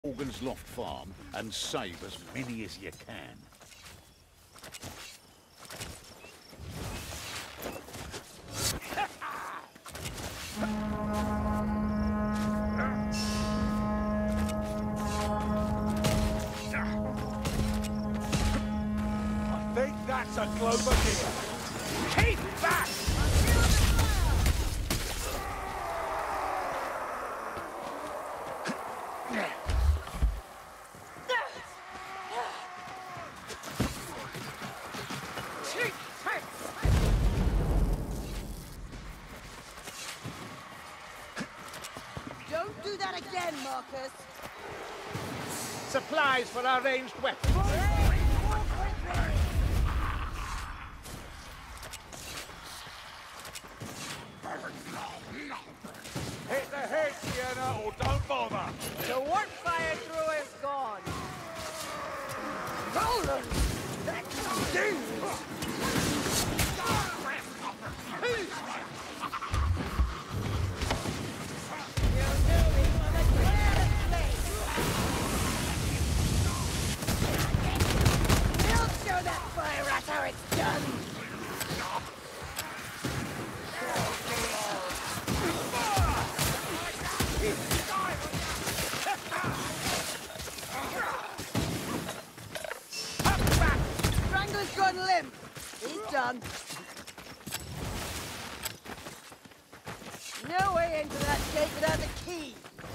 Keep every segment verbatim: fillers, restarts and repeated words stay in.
Morgan's Loft Farm and save as many as you can. I think that's a Glover here. Keep back! Don't do that again, Marcus. Supplies for our ranged weapons. Hit the head, Sienna, or don't bother. The work fire through is gone. Roland! That's dude! How it's done. Strangler's gone limp. He's done. No way into that gate without a key.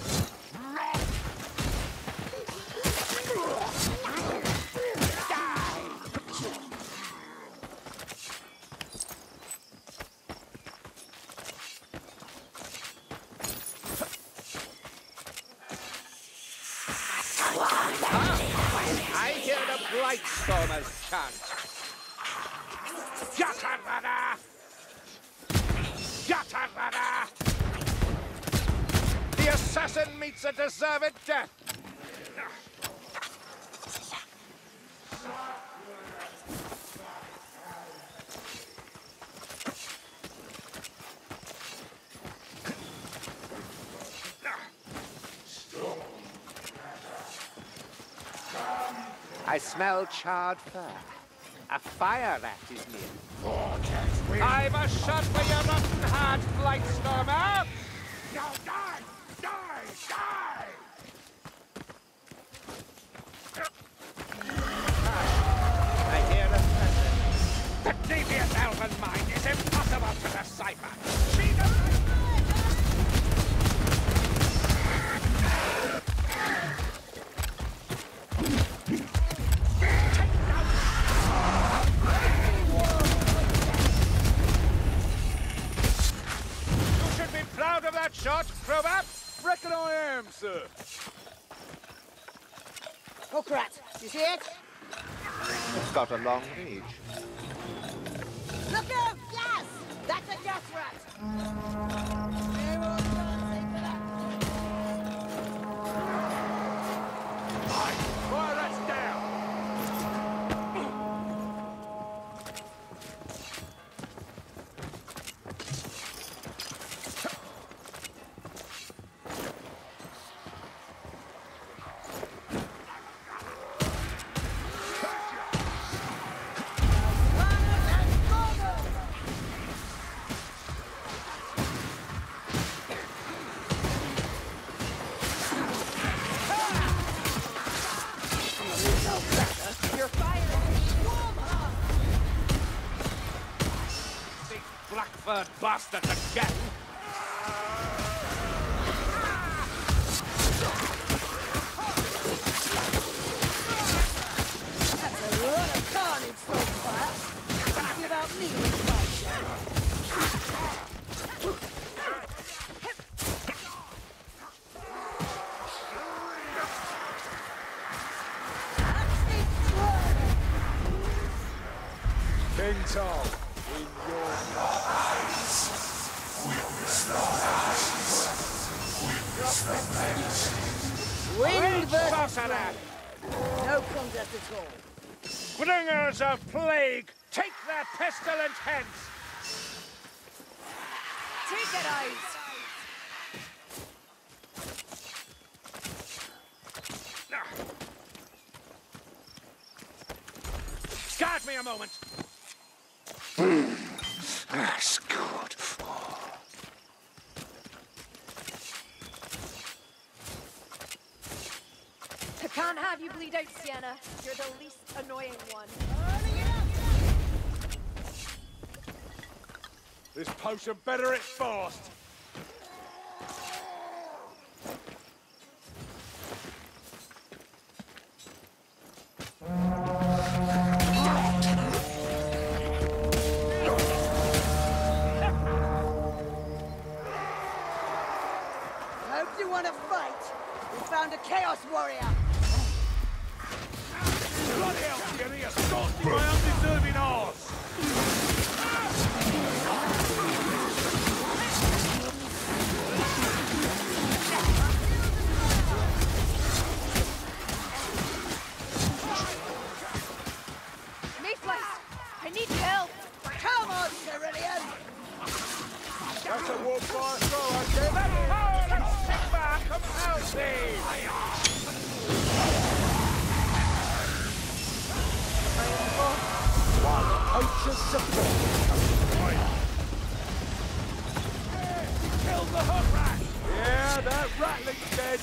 I hear the Blightstormers chant. Yatarada! Yatarada! The assassin meets a deserved death. I smell charred fur. A fire rat is near. I've a shot for your rotten heart, Blightstormer! Now die! Die! Die! I hear a presence. The devious elven mind is impossible to decipher. She knows. Proud of that shot, Crobat? Reckon I am, sir. Hookrat, you see it? It's got a long reach. Look out! Gas! That's a gas rat! They will not take that. Fire rats down! Blackbird bastards again! That's a lot of carnage so far. Without me inside. King Tall, in your eyes, witness the ashes, witness the medicine. Wind versus rain. No contest at all. Bringers of plague, take their pestilent hence! Take it, eyes! Pardon me a moment. That's good. I can't have you bleed out, Sienna. You're the least annoying one. This potion better it fast. Hope you want to fight. We found a Chaos Warrior. Bloody hell, Jenny, you're scorching my undeserving arse! Mayflies, I need help. Come on, Cerulean. That's a warp fire throw, okay? Let's go! Let's take back! Come out, please! Poacher's support. Kill the hook rat! Yeah, that ratling's dead.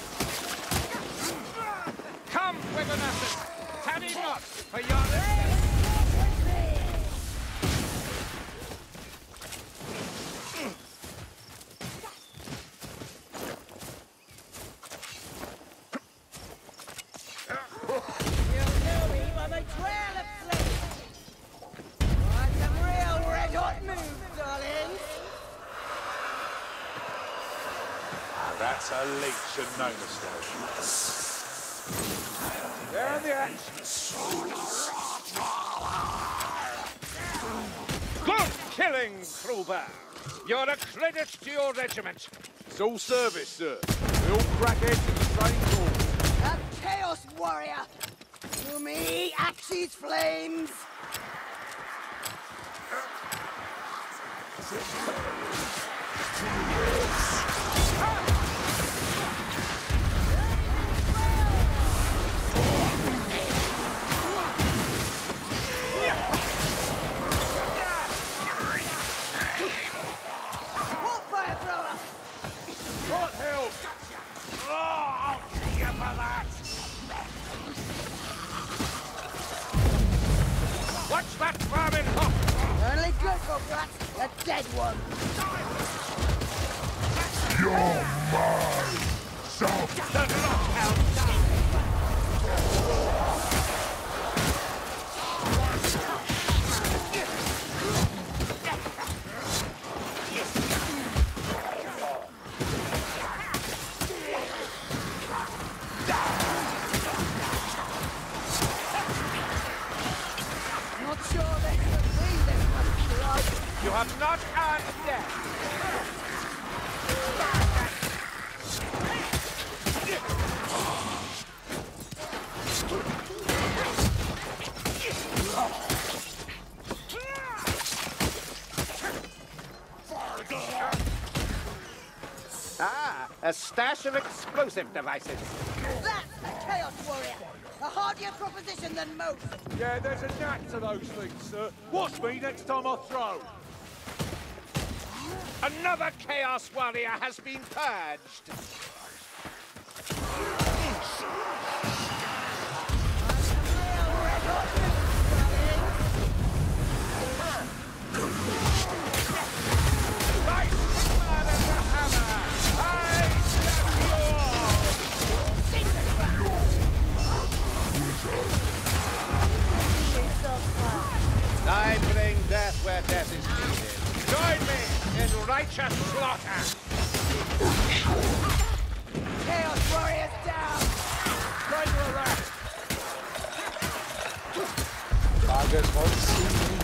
Come, Wigglenasses! Taddy not for your... That's a leech and no mistake. Down the axe. Good killing, Kruber. You're a credit to your regiment. It's all service, sir. We all crack heads in the same cause. A Chaos Warrior. To me, Axe's flames. What hell? Oh, I'll see you for that! Watch that vermin hook! Only good for rats, a dead one. You're mine! Self! The lockhound! Not sure they could be this much blood. You have not earned death! Ah, a stash of explosive devices. That's a Chaos Warrior. A hardier proposition than most. Yeah, there's a knack to those things, sir. Watch me next time I throw. Another Chaos Warrior has been purged. Right, man of the hammer! I stab you all! I bring death where death is needed. Join me in righteous slaughter! Chaos Warriors down! Run your rat! Tigers won't see me.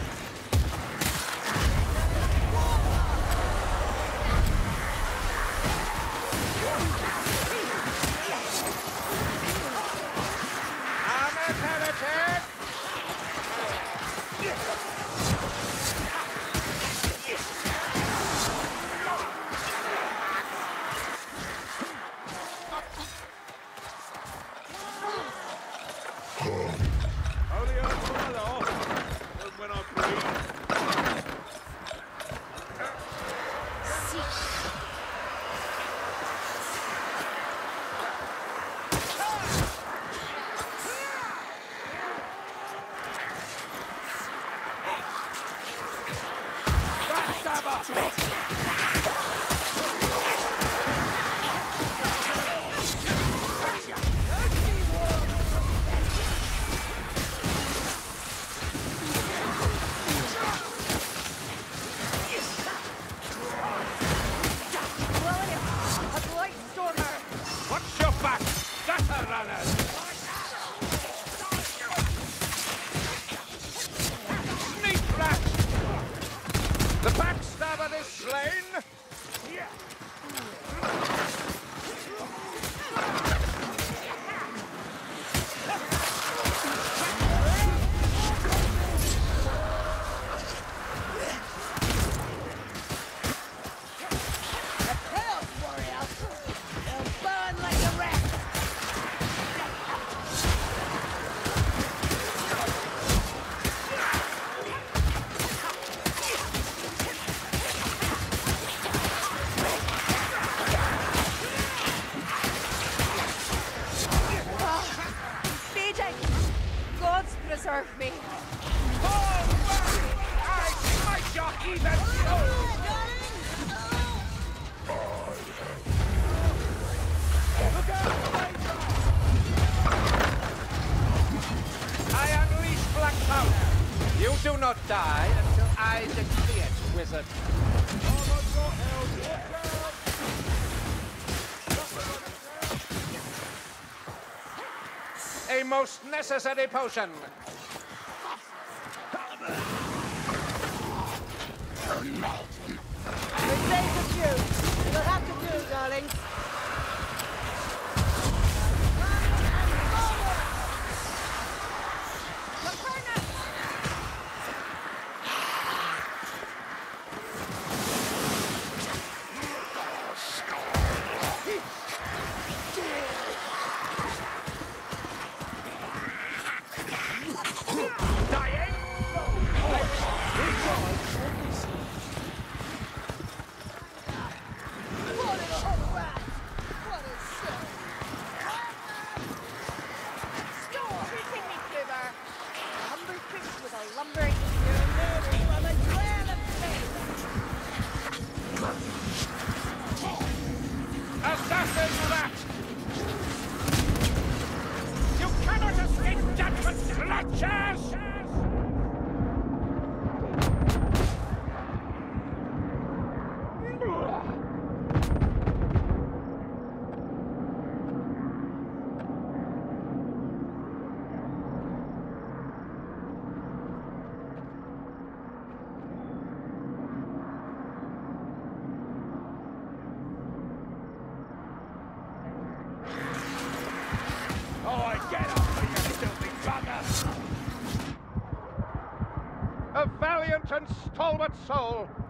I'm a heretic! Only a follow. runners! Sneak rat! The backstabber is slain! Preserve me. Oh, I smite your even soul! Look out! I unleash black powder. You do not die until I decree it, wizard. A most necessary potion. We're safe with you. You'll have to do, darling. Assassin rat! You cannot escape judgment's clutches! Oh, get up, you filthy bugger! A valiant and stalwart soul